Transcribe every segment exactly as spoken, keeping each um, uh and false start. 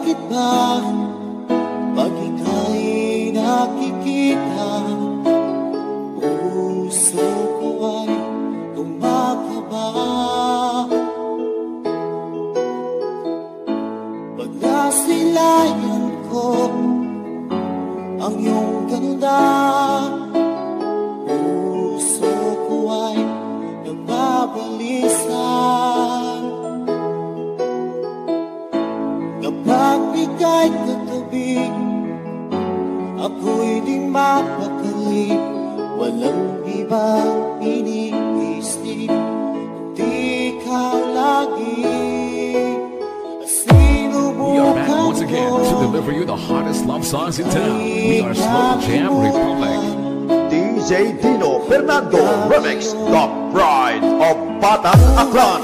bakit ba pag ika'y nakikita, puso ko ay kumakaba? Pag nasilayan ko ang iyong ganda, puso ko ay nagbabalisan. Kapag ika'y katabi, ako'y di mapakali. Walang ibang iniisip, di ikaw lagi. We are back once again to deliver you the hottest love songs in town. We are Slow Jam Republic. D J Dino Fernando Remix, the pride of Batang Aklan.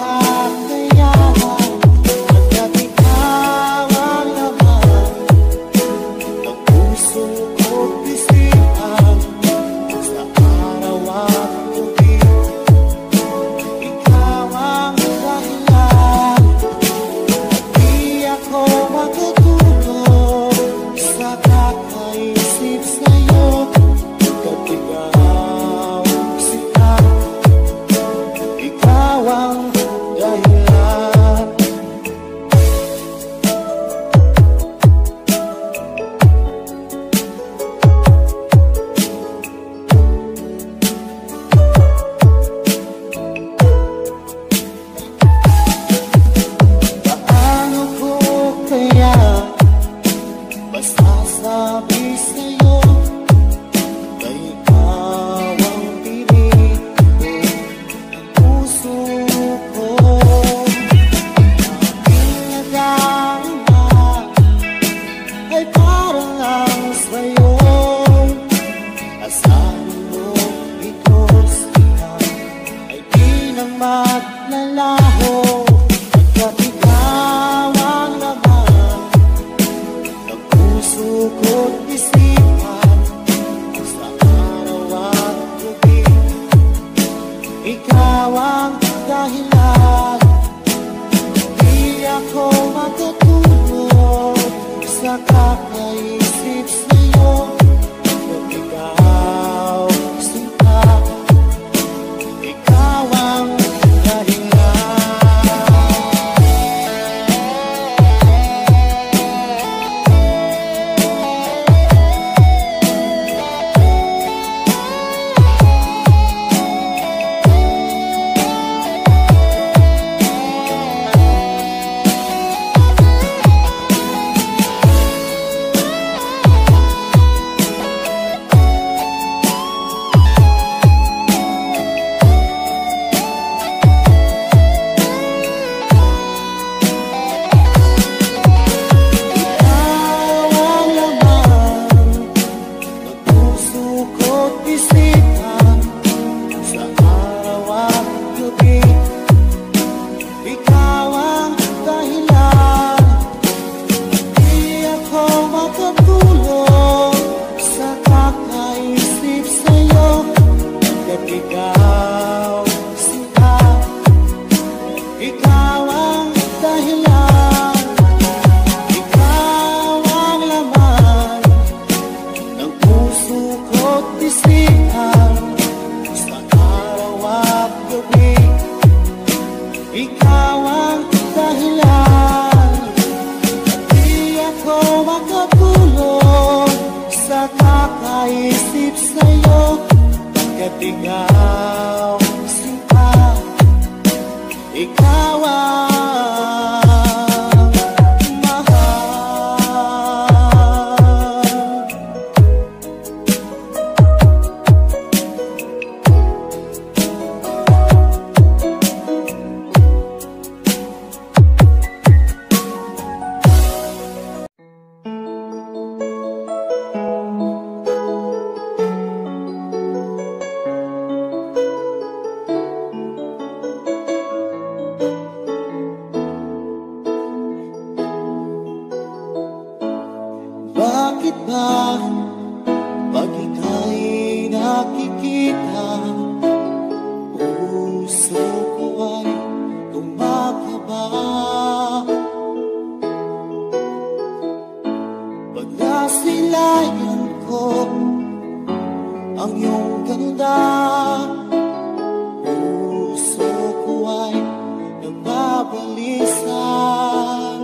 mabilisan.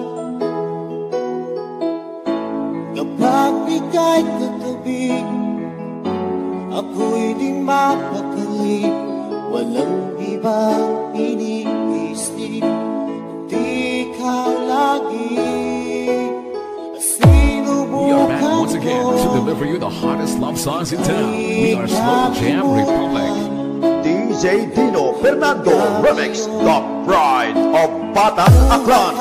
Kapag ika'y katabi, ako'y di mapakali. Walang ibang iniisip, di ikaw lagi. We are back once again to deliver you the hottest love songs in town. We are Slow Jam Republic. D J Dino Fernando Remix, the pride of Batang Aklan.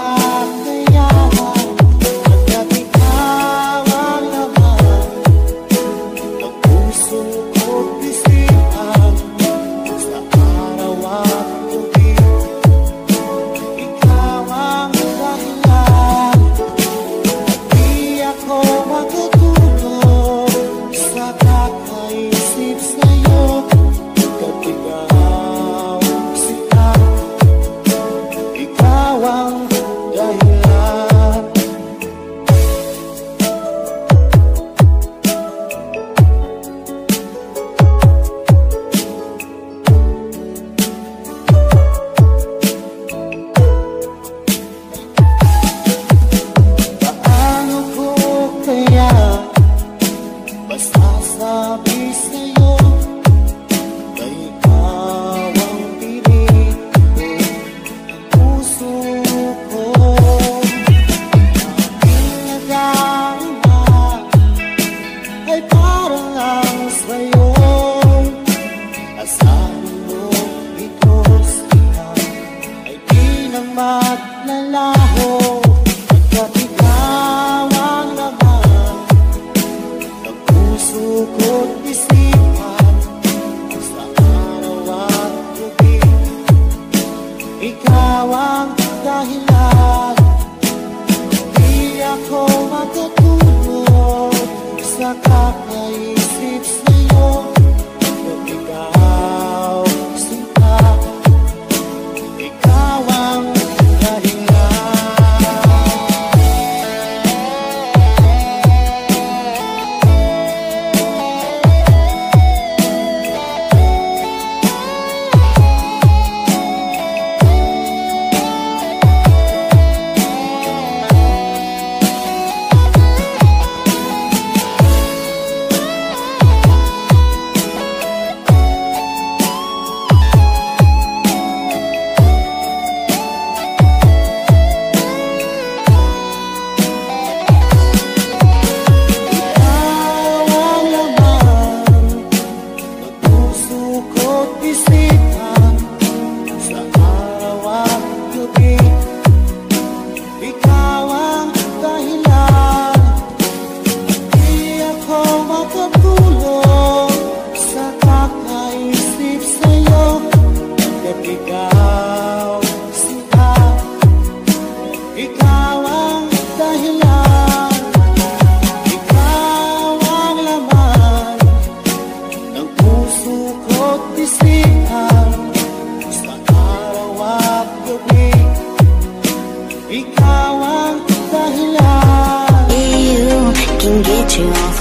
Ikaw ang dahilan. You can get you off